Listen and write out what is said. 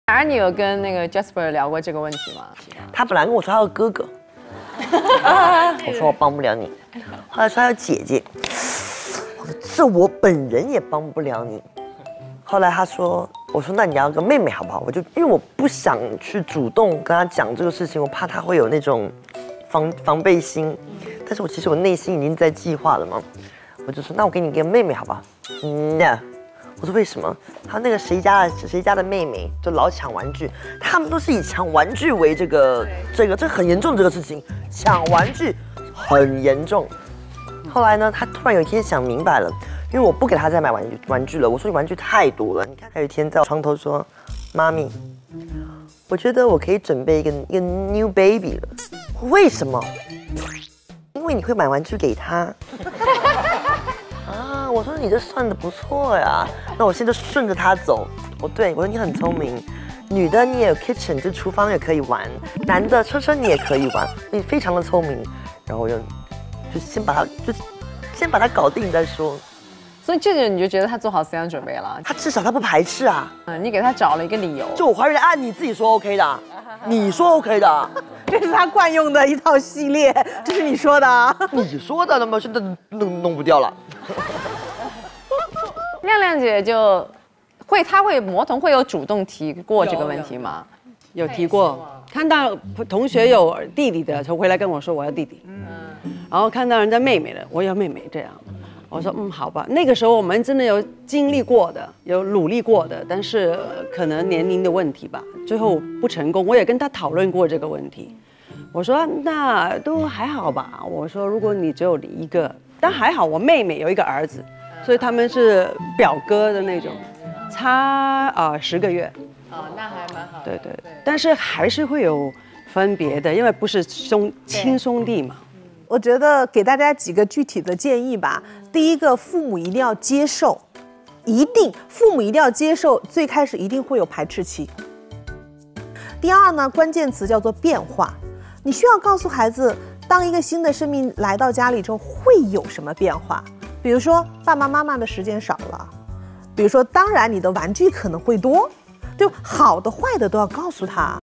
而你有跟那个 Jasper 聊过这个问题吗？ 他本来跟我说他有哥哥，我说我帮不了你。后来说他有姐姐，我说这我本人也帮不了你。后来他说，我说那你要个妹妹好不好？因为我不想去主动跟他讲这个事情，我怕他会有那种防备心。但是其实我内心已经在计划了嘛。我就说那我给你一个妹妹好不好？No。我说为什么？他那个谁家的妹妹就老抢玩具，他们都是以抢玩具为这很严重这个事情，抢玩具很严重。后来呢，他突然有一天想明白了，因为我不给他再买玩具了，我说你玩具太多了。你看，他有一天在我床头说：“妈咪，我觉得我可以准备一个 new baby 了。”为什么？因为你会买玩具给他。啊，我说你这算的不错呀，那我现在就顺着他走。我说你很聪明，女的你也有 kitchen， 就厨房也可以玩，男的车你也可以玩，你非常的聪明。然后我就先把他搞定再说。 所以这个你就觉得他做好思想准备了？ 他至少他不排斥啊。 你给他找了一个理由。 就我怀孕的案，你自己说 OK 的，你说 OK 的。 这是他惯用的一套系列，这是你说的啊？ 你说的，那么现在弄不掉了。 亮亮姐魔童会有主动提过这个问题吗？ 有提过，看到同学有弟弟的，就回来跟我说我要弟弟，然后看到人家妹妹的，我要妹妹这样。我说好吧，那个时候我们真的有经历过的，有努力过的，但是可能年龄的问题吧，最后不成功。我也跟他讨论过这个问题，我说那都还好吧。我说如果你只有一个，但还好我妹妹有一个儿子，所以他们是表哥的那种，差10个月。 那还蛮好。 对，但是还是会有分别的，因为不是亲兄弟嘛。 我觉得给大家几个具体的建议吧。第一个，父母一定要接受，父母一定要接受，最开始一定会有排斥期。第二呢，关键词叫做变化，你需要告诉孩子，当一个新的生命来到家里之后会有什么变化，比如说爸爸妈妈的时间少了，比如说当然你的玩具可能会多，就好的坏的都要告诉他。